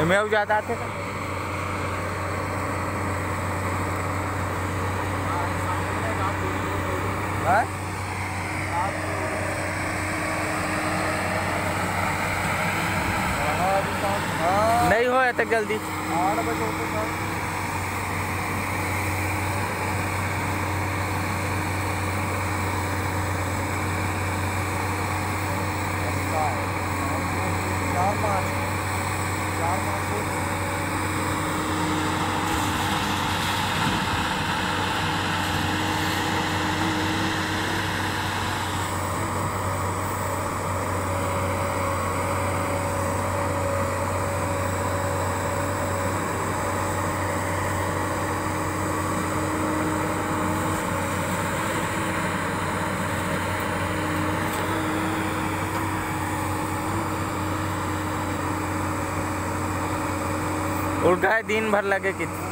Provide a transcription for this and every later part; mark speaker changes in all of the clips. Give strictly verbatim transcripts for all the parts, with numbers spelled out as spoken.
Speaker 1: मैं ज्यादा थे नहीं हो तक जल्दी
Speaker 2: आठ बजे होते सर। चार पाँच चार पाँच
Speaker 1: उठ गए दिन भर लगे कितने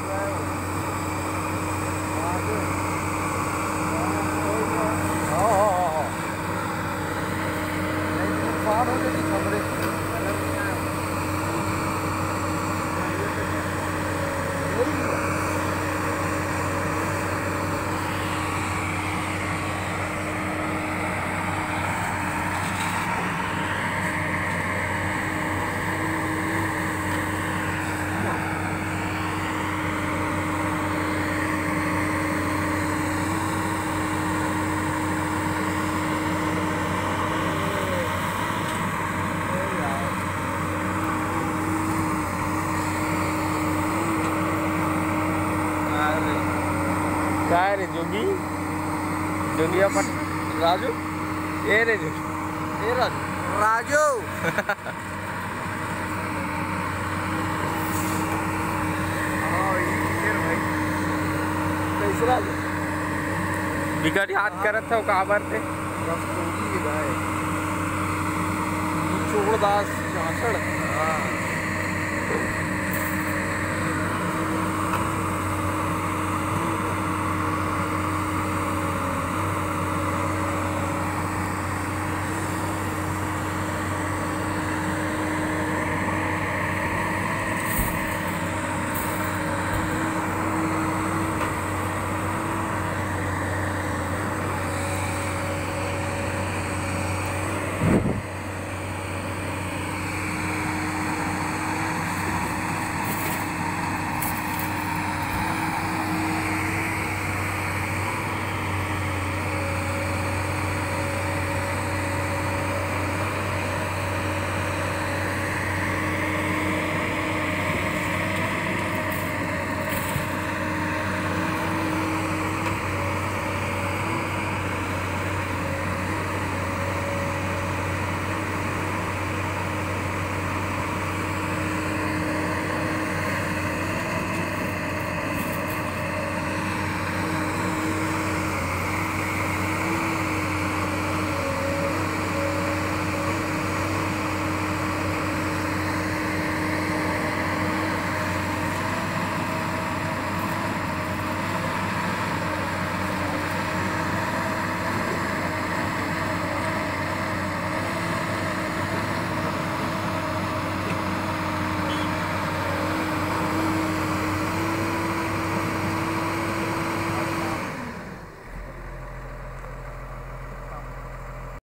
Speaker 1: क्या रे जोगी जोगिया पट राजू ये रे जोगी
Speaker 2: ये राजू राजू कैसे राजू
Speaker 1: बिगड़ याद करत हो काबर थे
Speaker 2: छोड़ दास झांसड़।